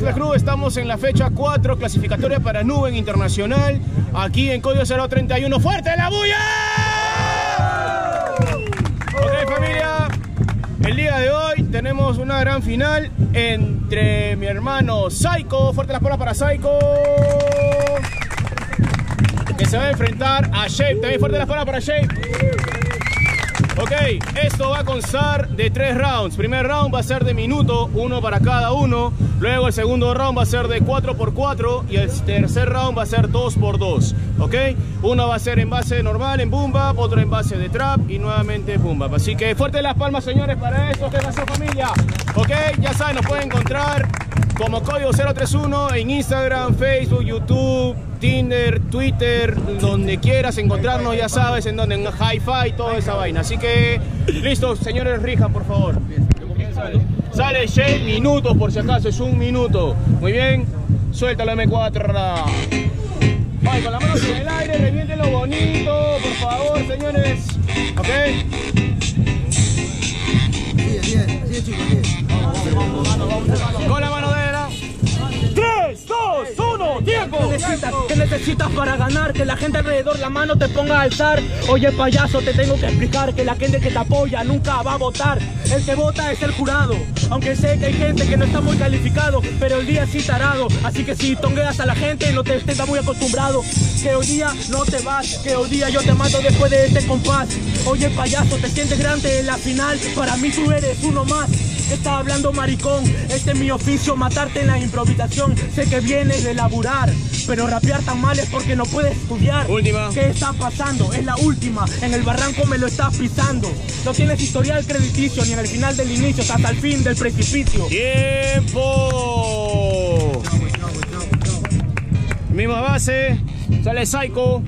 Santa Cruz, estamos en la fecha 4, clasificatoria para Nuben Internacional, aquí en Código 031. ¡Fuerte la bulla! Ok, familia, el día de hoy tenemos una gran final entre mi hermano Psycho, fuerte las palmas para Psycho, que se va a enfrentar a Shape, también fuerte las palmas para Shape. Ok, esto va a constar de 3 rounds. Primer round va a ser de minuto, 1 para cada uno. Luego el segundo round va a ser de 4x4 y el tercer round va a ser 2x2. Ok, uno va a ser en base normal, en boom bap, otro en base de trap y nuevamente boom bap. Así que fuerte las palmas, señores, para esto. ¿Qué pasó, familia? Ok, ya saben, nos pueden encontrar como Código 031 en Instagram, Facebook, YouTube, Tinder, Twitter, donde quieras encontrarnos, ya sabes, en donde, en Hi-Fi, toda esa vaina. Así que, listo, señores, rijan, por favor. Sale 6 minutos, por si acaso, es 1 minuto. Muy bien, suéltalo M4. Vale, con la mano en el aire, reviéntelo bonito, por favor, señores. Ok. Así es, chicos, Con la mano de la... 3, 2, 1, tiempo. ¿Qué necesitas para ganar? Que la gente alrededor la mano te ponga a alzar. Oye, payaso, te tengo que explicar que la gente que te apoya nunca va a votar. El que vota es el jurado. Aunque sé que hay gente que no está muy calificado, pero el día sí tarado. Así que si tongueas a la gente, no te estés muy acostumbrado. Que hoy día no te vas, que hoy día yo te mato después de este compás. Oye, payaso, te sientes grande en la final. Para mí tú eres uno más. Está hablando maricón, este es mi oficio, matarte en la improvisación. Sé que vienes de laburar, pero rapear tan mal es porque no puedes estudiar. Última. ¿Qué está pasando? Es la última, en el barranco me lo estás pisando. No tienes historial crediticio, ni en el final del inicio, hasta el fin del precipicio. ¡Tiempo! Misma base, sale Psycho.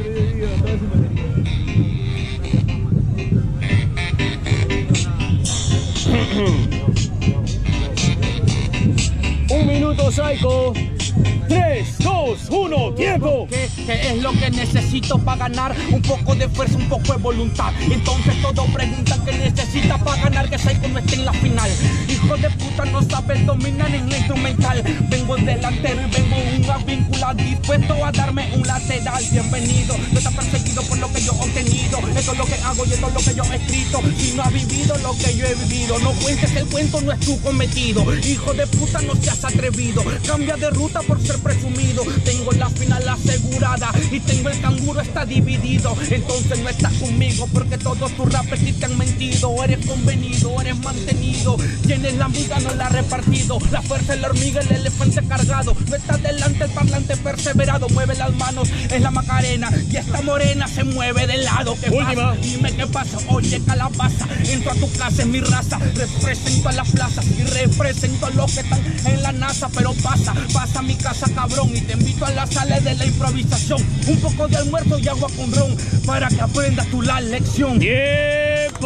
1 minuto, Psycho. 3, 2, 1, tiempo. ¿Qué es lo que necesito para ganar? Un poco de fuerza, un poco de voluntad. Entonces todos preguntan qué necesita para ganar, que Psycho no esté en la final. Hijo de puta, no sabes dominar en la instrumental. Vengo delantero y vengo una víncula, dispuesto a darme un lateral. Bienvenido, no está perseguido por lo que yo he obtenido. Esto es lo que hago y esto es lo que yo he escrito. Si no has vivido lo que yo he vivido, no cuentes el cuento, no es tu cometido. Hijo de puta, no seas atrevido. Cambia de ruta por ser presumido. Tengo la final asegurada y tengo el canguro está dividido. Entonces no estás conmigo porque todos tus rappers sí te han mentido. Eres convenido, eres mantenido. Tienes la amiga, no la has repartido. La fuerza es la hormiga, el elefante cargado. No está delante el parlante perseverado. Mueve las manos, es la Macarena. Y esta morena se mueve de lado. ¿Qué Última. pasa? Dime qué pasa. Oye, calabaza, entro a tu casa, es mi raza. Represento a las plazas y represento a los que están en la NASA. Pero pasa a mi casa, cabrón, y te invito a la sala de la improvisación. Un poco de almuerzo y agua con ron para que aprendas tú la lección. ¡Tiempo!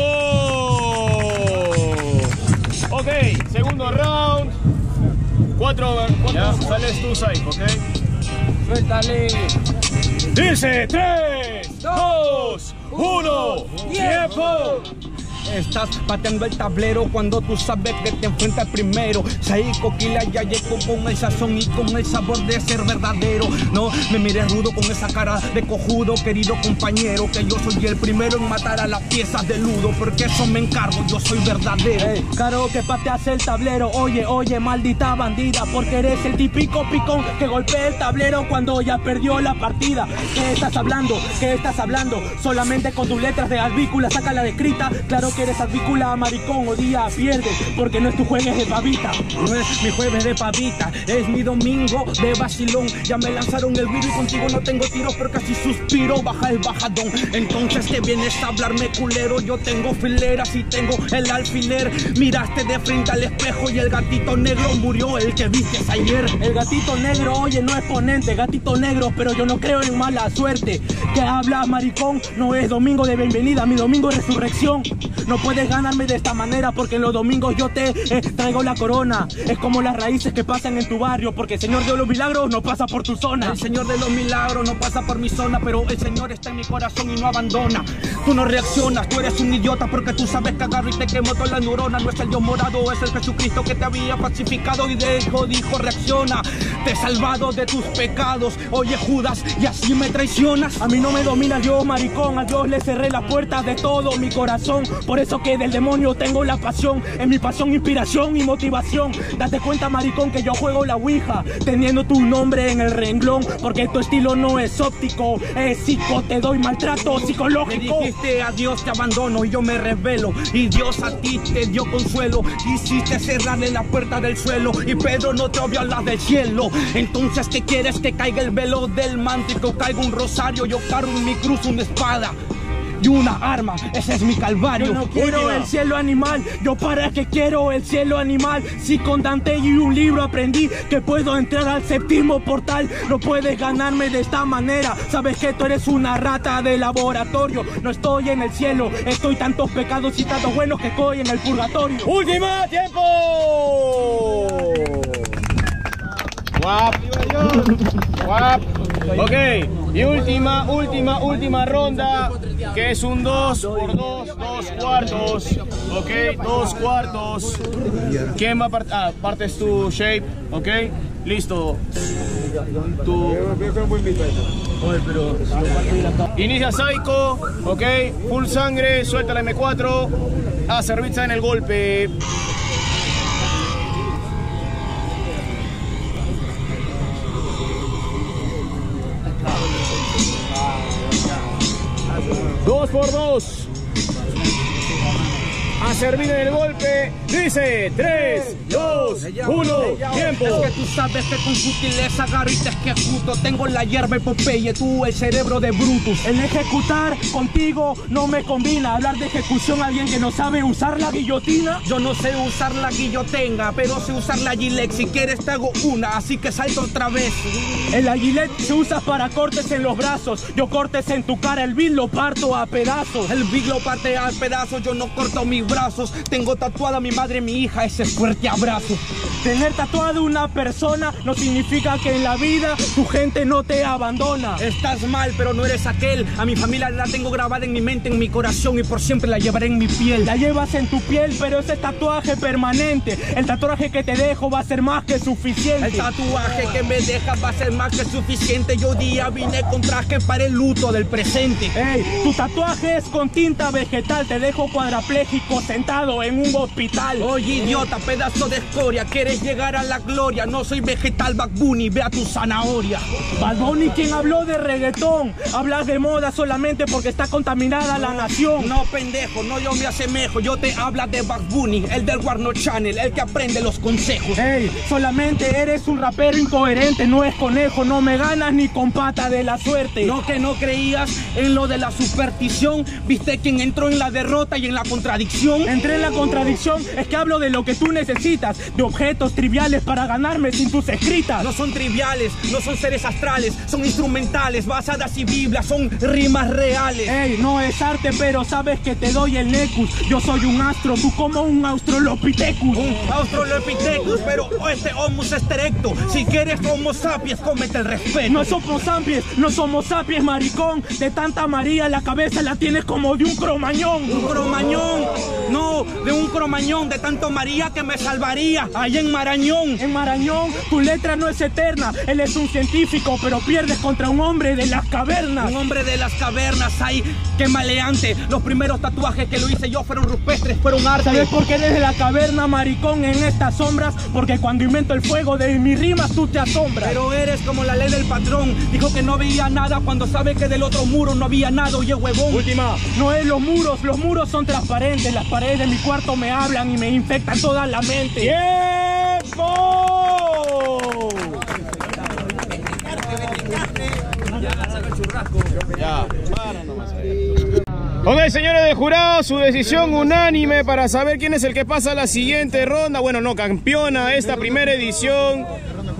Ok, segundo round. 4 sales tú, Psycho, ok. Suéltale. Dice 3, 2, 1, tiempo. Estás pateando el tablero cuando tú sabes que te enfrentas primero. Psycho, Killa, ya llegó con el sazón y con el sabor de ser verdadero. No me mires rudo con esa cara de cojudo, querido compañero, que yo soy el primero en matar a las piezas de ludo, porque eso me encargo, yo soy verdadero. Claro que pateas el tablero, oye, maldita bandida, porque eres el típico picón que golpea el tablero cuando ya perdió la partida. ¿Qué estás hablando? ¿Qué estás hablando? Solamente con tus letras de albícula, sácala de escrita. Claro que eres albícula, maricón, o día pierdes, porque no es tu jueves de pavita. No es mi jueves de pavita, es mi domingo de vacilón. Ya me lanzaron el virus y contigo no tengo tiro, pero casi suspiro, baja el bajadón. Entonces te vienes a hablarme culero, yo tengo fileras y tengo el alfiler. Miraste de frente al espejo y el gatito negro murió, el que viste ayer. El gatito negro, oye, no es ponente, gatito negro, pero yo no creo en mala suerte. ¿Qué hablas, maricón? No es domingo de bienvenida, mi domingo de resurrección. no puedes ganarme de esta manera, porque en los domingos yo te traigo la corona. Es como las raíces que pasan en tu barrio, porque el Señor de los Milagros no pasa por tu zona. El Señor de los Milagros no pasa por mi zona, pero el Señor está en mi corazón y no abandona. Tú no reaccionas, tú eres un idiota, porque tú sabes que agarro y te quemo todas las neuronas. No es el Dios morado, es el Jesucristo que te había pacificado y dijo, reacciona. Te he salvado de tus pecados, oye Judas, y así me traicionas. A mí no me domina Dios, maricón, a Dios le cerré las puertas de todo mi corazón. Por eso que del demonio tengo la pasión, en mi pasión, inspiración y motivación. Date cuenta, maricón, que yo juego la ouija, teniendo tu nombre en el renglón, porque tu estilo no es óptico, es psico, te doy maltrato psicológico. Me dijiste a Dios te abandono y yo me revelo, y Dios a ti te dio consuelo. Quisiste cerrarle la puerta del suelo y Pedro no te obvió las del cielo. Entonces, ¿qué quieres? Que caiga el velo del manto y que caiga un rosario. Yo cargo en mi cruz una espada y una arma, ese es mi calvario. Yo no quiero el cielo animal, yo para qué quiero el cielo animal. Si con Dante y un libro aprendí que puedo entrar al séptimo portal, no puedes ganarme de esta manera. Sabes que tú eres una rata de laboratorio. No estoy en el cielo, estoy tantos pecados y tantos buenos que estoy en el purgatorio. ¡Última tiempo! Guap. Guap. Ok, y última ronda, que es un 2 por 2, 2 cuartos. Ok, 2 cuartos. ¿Quién va a partir? Ah, partes tu shape, ok, listo. Inicia Psycho, ok, full sangre, suelta la M4, a Servitza en el golpe. Dos por dos. A servir en el golpe. Dice 3, 2, 1, tiempo. Es que tú sabes que con sutileza agarro y te ejecuto. Tengo la hierba Popeye, tú el cerebro de Brutus. El ejecutar contigo no me combina. Hablar de ejecución a alguien que no sabe usar la guillotina. Yo no sé usar la guillotina, pero sé usar la Gillette. Si quieres te hago una, así que salto otra vez. El Gillette se usa para cortes en los brazos. Yo cortes en tu cara, el Big lo parto a pedazos. El Big lo parte a pedazos, yo no corto mis brazos. Tengo tatuada a mi madre y mi hija, ese fuerte abrazo. Tener tatuada una persona no significa que en la vida tu gente no te abandona. Estás mal, pero no eres aquel. A mi familia la tengo grabada en mi mente, en mi corazón, y por siempre la llevaré en mi piel. La llevas en tu piel, pero ese tatuaje permanente. El tatuaje que te dejo va a ser más que suficiente. El tatuaje que me dejas va a ser más que suficiente. Yo día vine con traje para el luto del presente. Ey, tu tatuaje es con tinta vegetal. Te dejo cuadrapléjico sentado en un hospital. Oye, idiota, pedazo de escoria, quieres llegar a la gloria. No soy vegetal, Bad Bunny, ve a tu zanahoria. Bad Bunny, quien habló de reggaetón, hablas de moda solamente porque está contaminada la nación. No, pendejo, no yo me asemejo. Yo te hablo de Bad Bunny, el del Warno Channel, el que aprende los consejos. Ey, solamente eres un rapero incoherente, no es conejo. No me ganas ni con pata de la suerte. No, que no creías en lo de la superstición. Viste quién entró en la derrota y en la contradicción. Entré en la contradicción, es que hablo de lo que tú necesitas, de objetos triviales para ganarme sin tus escritas. No son triviales, no son seres astrales, son instrumentales, basadas y biblas, son rimas reales. Ey, no es arte, pero sabes que te doy el necus. Yo soy un astro, tú como un australopithecus. Un australopithecus, pero este homus es erecto. Si quieres homo sapiens, cómete el respeto. No somos sapiens, no somos sapiens, maricón. De tanta María la cabeza la tienes como de un cromañón. Un cromañón, no, de un cromañón, de tanto María que me salvaría allá en Marañón. En Marañón, tu letra no es eterna. Él es un científico, pero pierdes contra un hombre de las cavernas. Un hombre de las cavernas, ay, qué maleante. Los primeros tatuajes que lo hice yo fueron rupestres, fueron arte. ¿Sabes por qué desde la caverna, maricón, en estas sombras? Porque cuando invento el fuego de mis rimas tú te asombras. Pero eres como la ley del patrón, dijo que no veía nada cuando sabe que del otro muro no había nada. Oye, huevón. Última. No es los muros son transparentes. Las paredes de mi cuarto me hablan y me infectan toda la mente. ¡Tiempo! Ya, para nomás. Ok, señores del jurado, su decisión unánime para saber quién es el que pasa a la siguiente ronda. Bueno, no, campeona esta primera edición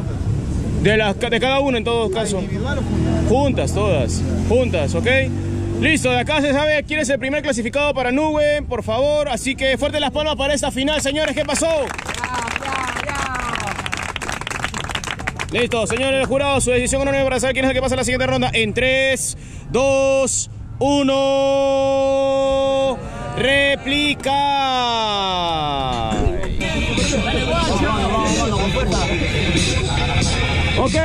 de cada uno en todo caso. Juntas, todas, juntas, ok. Listo, de acá se sabe quién es el primer clasificado para Nube, por favor. Así que fuerte las palmas para esta final, señores. ¿Qué pasó? Listo, señores del jurado, su decisión unánime para saber quién es el que pasa a la siguiente ronda. En 3, 2, 1... ¡Réplica! Ok,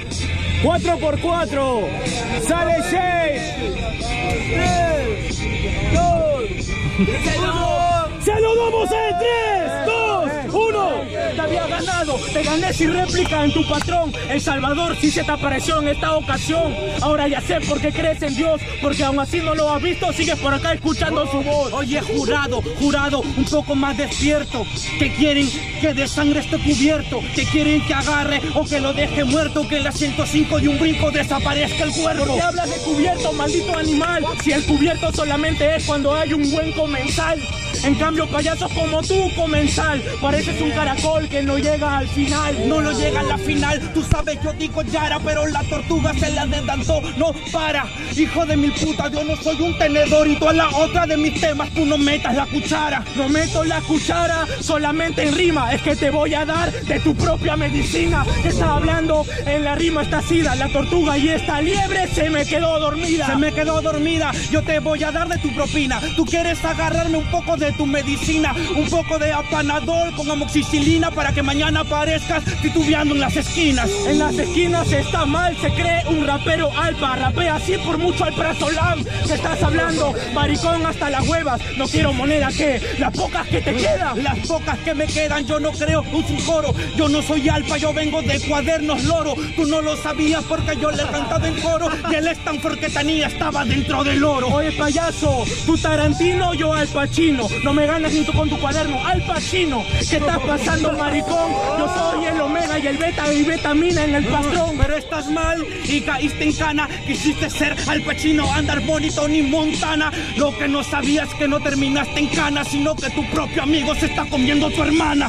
4x4. Sale Shape. 3, 2, 1. ¡Se lo damos en 3, 2, 1! Te había ganado, te gané sin réplica en tu patrón. El Salvador sí se te apareció en esta ocasión. Ahora ya sé por qué crees en Dios, porque aún así no lo has visto, sigues por acá escuchando su voz. Oye, jurado, un poco más despierto. Que quieren que de sangre esté cubierto, que quieren que agarre o que lo deje muerto, que en la 105 de un brinco desaparezca el cuerpo. ¿Por qué hablas de cubierto, maldito animal? Si el cubierto solamente es cuando hay un buen comensal. En cambio, payasos como tú, comensal, pareces un caracol que no llega al final. No lo llega a la final, tú sabes, yo digo Yara, pero la tortuga se la adelantó, no para. Hijo de mil putas, yo no soy un tenedor y tú a la otra de mis temas tú no metas la cuchara. No meto la cuchara solamente en rima, es que te voy a dar de tu propia medicina. Está hablando en la rima esta sida, la tortuga y esta liebre se me quedó dormida. Se me quedó dormida, yo te voy a dar de tu propina. Tú quieres agarrarme un poco de tu medicina, un poco de apanadol con amoxicilina para que mañana aparezcas titubeando en las esquinas. En las esquinas está mal, se cree un rapero alfa, rapea así por mucho al prazolam. ¿Qué estás hablando? Maricón hasta las huevas, no quiero moneda, ¿qué? Las pocas que te quedan. Las pocas que me quedan, yo no creo un coro. Yo no soy alfa, yo vengo de Cuadernos Loro. Tú no lo sabías porque yo le he cantado en coro y el Stanford que tenía estaba dentro del oro. Oye, payaso, tú Tarantino, yo Al Pacino. No me ganas ni tú con tu cuaderno, Al Pacino. ¿Qué estás pasando, maricón? Yo soy el omega y el beta y vitamina en el patrón. Pero estás mal y caíste en cana. Quisiste ser Al Pacino, andar bonito ni Montana. Lo que no sabías que no terminaste en cana, sino que tu propio amigo se está comiendo a tu hermana.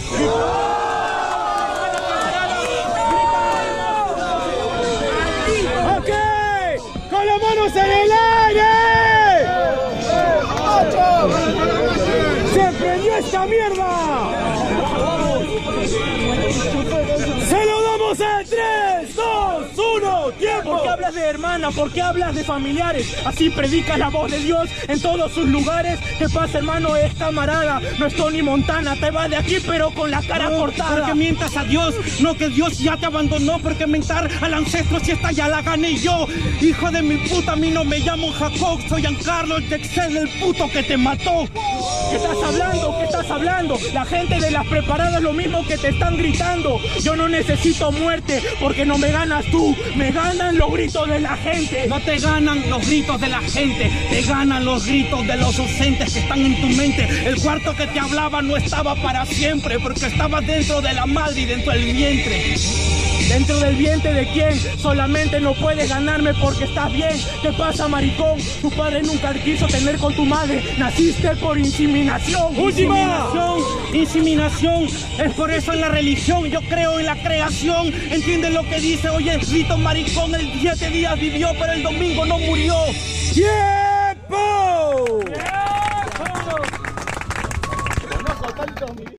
Ok, con las manos en el aire. ¡Se prendió esta mierda! ¡Se lo damos en 3, 2, 1, tiempo! ¿Por qué hablas de hermana? ¿Por qué hablas de familiares? Así predicas la voz de Dios en todos sus lugares. ¿Qué pasa, hermano? Es camarada, no es Tony Montana. Te vas de aquí pero con la cara cortada. Porque mientas a Dios, no que Dios ya te abandonó. Porque mentar al ancestro si esta ya la gané yo. Hijo de mi puta, a mí no me llamo Jacob, soy Giancarlo Jackson, el puto que te mató. ¿Qué estás hablando? ¿Qué estás hablando? La gente de las preparadas lo mismo que te están gritando. Yo no necesito muerte porque no me ganas tú, me ganan los gritos de la gente. No te ganan los gritos de la gente, te ganan los gritos de los ausentes que están en tu mente. El cuarto que te hablaba no estaba para siempre porque estaba dentro de la madre y dentro del vientre. ¿Dentro del vientre de quién? Solamente no puedes ganarme porque estás bien. ¿Qué pasa, maricón? Tu padre nunca quiso tener con tu madre. Naciste por inseminación. ¡Última! Inseminación. Es por eso en la religión yo creo en la creación. ¿Entiendes lo que dice? Oye, Rito maricón, el 7 días vivió, pero el domingo no murió. ¡Tiempo!